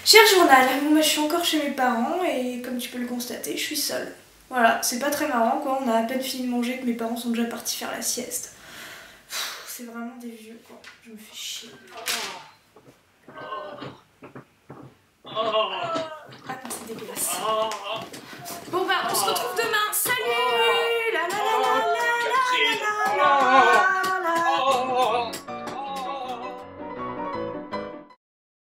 Cher journal, moi je suis encore chez mes parents et comme tu peux le constater, je suis seule. Voilà, c'est pas très marrant quoi, on a à peine fini de manger que mes parents sont déjà partis faire la sieste. C'est vraiment des vieux quoi, je me fais chier. Ah non, c'est dégueulasse. Bon bah on se retrouve